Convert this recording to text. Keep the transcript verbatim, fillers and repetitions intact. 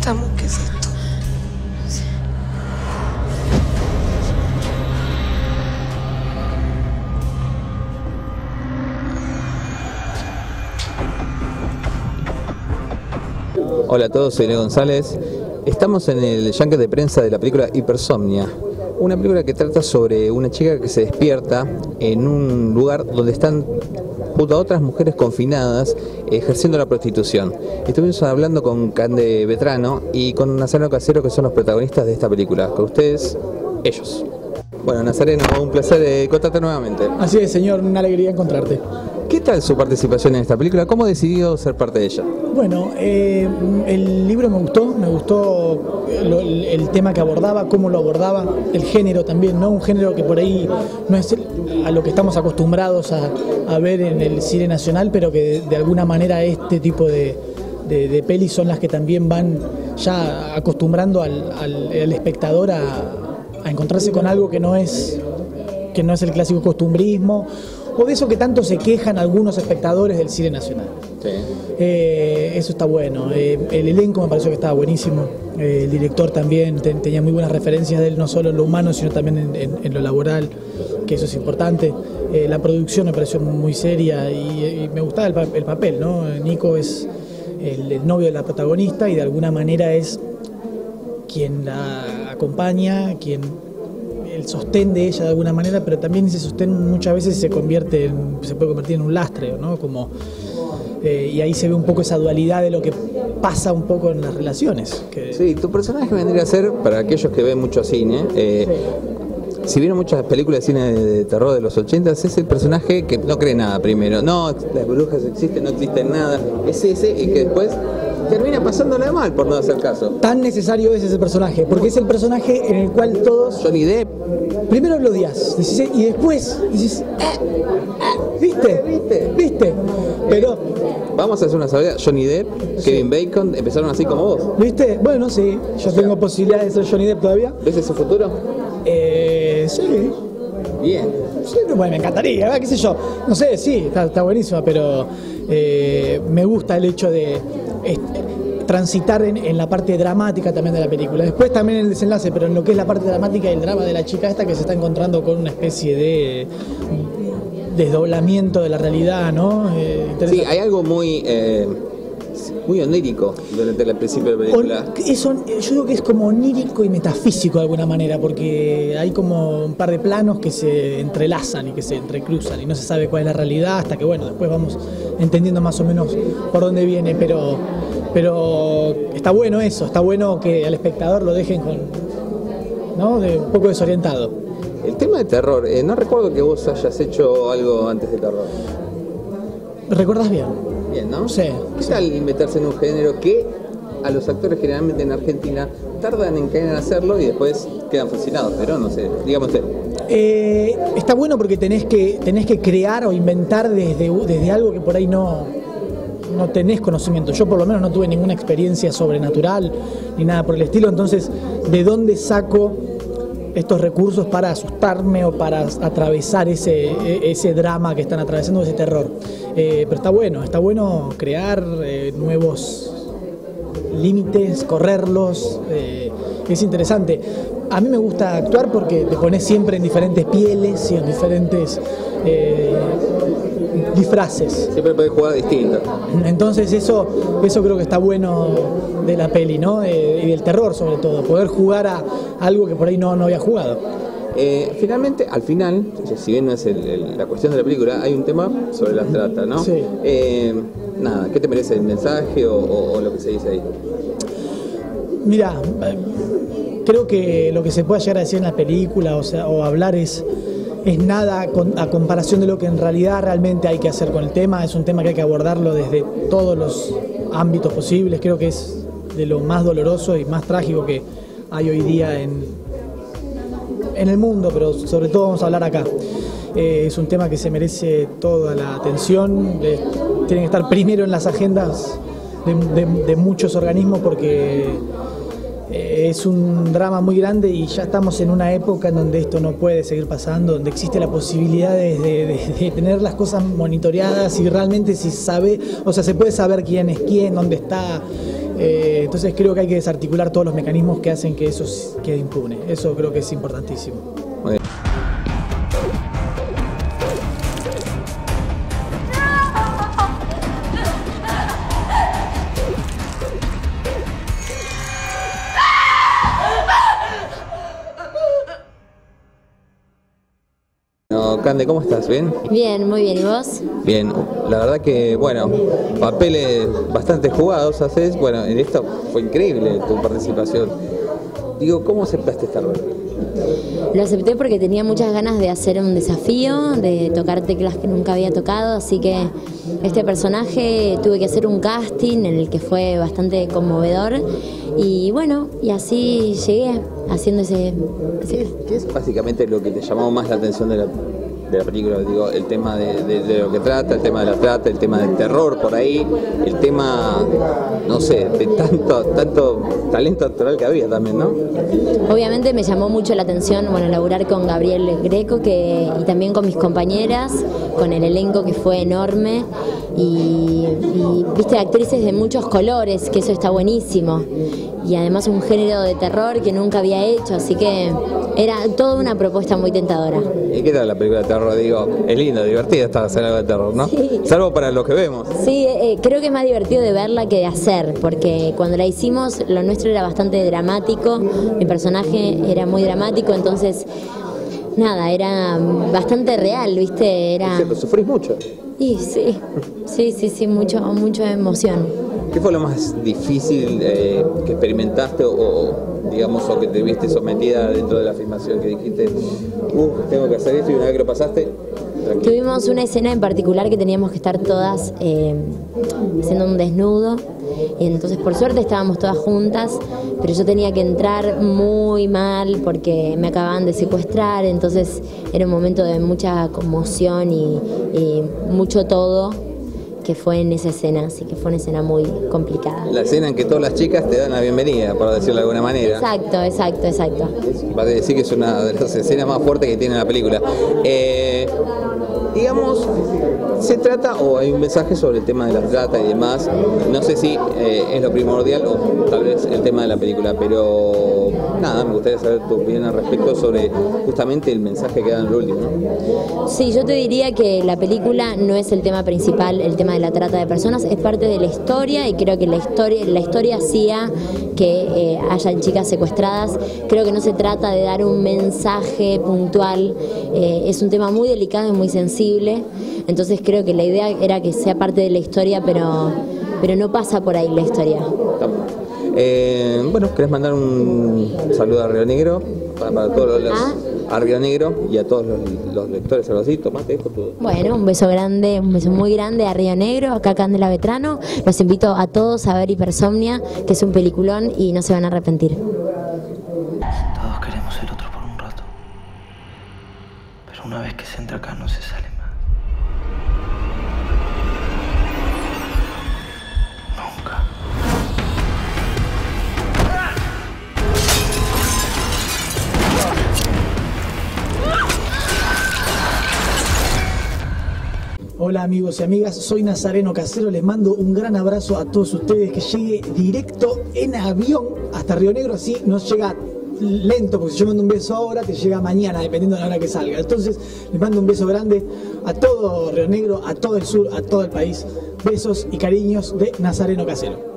Samu, ¿qué es esto? Hola a todos, soy Leo González. Estamos en el junket de prensa de la película Hipersomnia, una película que trata sobre una chica que se despierta en un lugar donde están junto a otras mujeres confinadas ejerciendo la prostitución. Estuvimos hablando con Cande Vetrano y con Nazareno Casero, que son los protagonistas de esta película. Con ustedes, ellos. Bueno, Nazareno, un placer eh, encontrarte nuevamente. Así es, señor, una alegría encontrarte. ¿Qué tal su participación en esta película? ¿Cómo decidió ser parte de ella? Bueno, eh, el libro me gustó, me gustó lo, el, el tema que abordaba, cómo lo abordaba, el género también, ¿no? Un género que por ahí no es a lo que estamos acostumbrados a, a ver en el cine nacional, pero que de, de alguna manera este tipo de, de, de pelis son las que también van ya acostumbrando al, al, al espectador a, a encontrarse con algo que no es, que no es el clásico costumbrismo, o de eso que tanto se quejan algunos espectadores del cine nacional. Sí. Eh, eso está bueno. Eh, el elenco me pareció que estaba buenísimo. Eh, el director también ten, tenía muy buenas referencias de él, no solo en lo humano, sino también en, en, en lo laboral, que eso es importante. Eh, la producción me pareció muy seria y, y me gustaba el, el papel, ¿no? Nico es el, el novio de la protagonista y de alguna manera es quien la acompaña, quien el sostén de ella de alguna manera, pero también ese sostén muchas veces se convierte en, se puede convertir en un lastre, ¿no? Como, eh, y ahí se ve un poco esa dualidad de lo que pasa un poco en las relaciones. Que... Sí, tu personaje vendría a ser, para aquellos que ven mucho cine, eh, sí. Si vieron muchas películas de cine de terror de los ochenta, es el personaje que no cree nada primero. No, las brujas existen, no existen nada. Es ese y que después termina pasándole mal por no hacer caso. Tan necesario es ese personaje, porque es el personaje en el cual todos... Johnny Depp. Primero lo odias, y después dices, eh, ¿viste? ¿Viste? ¿Viste? Pero... Vamos a hacer una salida. Johnny Depp, sí. Kevin Bacon, empezaron así como vos. ¿Viste? Bueno, sí, yo tengo posibilidad de ser Johnny Depp todavía. ¿Ves ese futuro? Eh, sí. Bien. Sí, bueno, me encantaría, ¿verdad? ¿Qué sé yo? No sé, sí, está, está buenísima, pero eh, me gusta el hecho de este, transitar en, en la parte dramática también de la película. Después también el desenlace, pero en lo que es la parte dramática y el drama de la chica esta que se está encontrando con una especie de desdoblamiento de la realidad, ¿no? Eh, sí, hay algo muy... Eh... muy onírico durante el principio de la película. Eso, yo digo que es como onírico y metafísico de alguna manera, porque hay como un par de planos que se entrelazan y que se entrecruzan y no se sabe cuál es la realidad hasta que, bueno, después vamos entendiendo más o menos por dónde viene, pero, pero está bueno eso, está bueno que al espectador lo dejen con, ¿no? De un poco desorientado. El tema de terror, eh, no recuerdo que vos hayas hecho algo antes de terror. ¿Recordás bien? Bien, ¿no? Sí. ¿Qué tal meterse en un género que a los actores generalmente en Argentina tardan en caer en hacerlo y después quedan fascinados? Pero no sé, dígame usted. Eh, está bueno porque tenés que, tenés que crear o inventar desde, desde algo que por ahí no, no tenés conocimiento. Yo por lo menos no tuve ninguna experiencia sobrenatural ni nada por el estilo, entonces ¿de dónde saco estos recursos para asustarme o para atravesar ese, ese drama que están atravesando, ese terror? Eh, pero está bueno, está bueno crear eh, nuevos límites, correrlos, eh, es interesante. A mí me gusta actuar porque te pones siempre en diferentes pieles y en diferentes eh, disfraces. Siempre podés jugar distinto. Entonces eso, eso creo que está bueno de la peli, ¿no? Eh, y del terror sobre todo, poder jugar a algo que por ahí no, no había jugado. Eh, finalmente, al final, si bien no es el, el, la cuestión de la película, hay un tema sobre la trata, ¿no? Sí. Eh, nada, ¿qué te merece el mensaje o, o, o lo que se dice ahí? Mira, creo que lo que se puede llegar a decir en la película, o sea, o hablar es, es nada con, a comparación de lo que en realidad realmente hay que hacer con el tema. Es un tema que hay que abordarlo desde todos los ámbitos posibles. Creo que es de lo más doloroso y más trágico que hay hoy día en en el mundo, pero sobre todo vamos a hablar acá. Eh, es un tema que se merece toda la atención, eh, tiene que estar primero en las agendas de, de, de muchos organismos porque eh, es un drama muy grande y ya estamos en una época en donde esto no puede seguir pasando, donde existe la posibilidad de, de, de, de tener las cosas monitoreadas y realmente si sabe, o sea, se puede saber quién es quién, dónde está. Eh, entonces creo que hay que desarticular todos los mecanismos que hacen que eso quede impune. Eso creo que es importantísimo. Muy bien. Cande, ¿cómo estás? ¿Bien? Bien, muy bien. ¿Y vos? Bien. La verdad que, bueno, papeles bastante jugados haces. Bueno, en esto fue increíble tu participación. Digo, ¿cómo aceptaste esta rol? Lo acepté porque tenía muchas ganas de hacer un desafío, de tocar teclas que nunca había tocado, así que este personaje tuve que hacer un casting en el que fue bastante conmovedor y bueno, y así llegué haciendo ese... ese... ¿Qué es básicamente lo que te llamó más la atención de la, de la película? Digo, el tema de, de, de lo que trata, el tema de la trata, el tema del terror por ahí, el tema, no sé, de tanto, tanto talento actoral que había también, ¿no? Obviamente me llamó mucho la atención, bueno, laburar con Gabriel Greco que, y también con mis compañeras, con el elenco que fue enorme y, y viste, actrices de muchos colores, que eso está buenísimo. Y además un género de terror que nunca había hecho, así que era toda una propuesta muy tentadora. ¿Y qué tal la película de terror? Digo, es lindo, divertido estar hacer algo de terror, ¿no? Sí. Salvo para los que vemos. Sí, eh, creo que es más divertido de verla que de hacer, porque cuando la hicimos lo nuestro era bastante dramático, mi personaje era muy dramático, entonces nada, era bastante real, ¿viste? Era... Es cierto, ¿sufrís mucho? Y sí, sí, sí, sí, mucho, mucha emoción. ¿Qué fue lo más difícil eh, que experimentaste o, o, digamos, o que te viste sometida dentro de la filmación que dijiste, uh, tengo que hacer esto y una vez que lo pasaste? Tranquilo. Tuvimos una escena en particular que teníamos que estar todas eh, haciendo un desnudo y entonces por suerte estábamos todas juntas, pero yo tenía que entrar muy mal porque me acababan de secuestrar, entonces era un momento de mucha conmoción y, y mucho todo que fue en esa escena, así que fue una escena muy complicada. La escena en que todas las chicas te dan la bienvenida, por decirlo de alguna manera. Exacto, exacto, exacto. Va a decir que es una de las escenas más fuertes que tiene la película. Eh, digamos, se trata, o hay un mensaje sobre el tema de la trata y demás, no sé si eh, es lo primordial o tal vez el tema de la película, pero nada, me gustaría saber tu opinión al respecto sobre justamente el mensaje que da en lo último, ¿no? Sí, yo te diría que la película no es el tema principal, el tema de la trata de personas, es parte de la historia y creo que la historia, la historia hacía que eh, hayan chicas secuestradas. Creo que no se trata de dar un mensaje puntual, eh, es un tema muy delicado y muy sensible, entonces creo que la idea era que sea parte de la historia, pero, pero no pasa por ahí la historia. Eh, bueno, ¿querés mandar un saludo a Río Negro? Para, para todos los, ¿Ah? a Río Negro y a todos los, los lectores, algo así, tomate esto todo. Bueno, un beso grande, un beso muy grande a Río Negro, acá Candela Vetrano. Los invito a todos a ver Hipersomnia, que es un peliculón y no se van a arrepentir. Todos queremos el otro por un rato, pero una vez que se entra acá no se sale más. Nunca. Hola amigos y amigas, soy Nazareno Casero, les mando un gran abrazo a todos ustedes, que llegue directo en avión hasta Río Negro, así nos llega lento, porque si yo mando un beso ahora, te llega mañana, dependiendo de la hora que salga. Entonces, les mando un beso grande a todo Río Negro, a todo el sur, a todo el país. Besos y cariños de Nazareno Casero.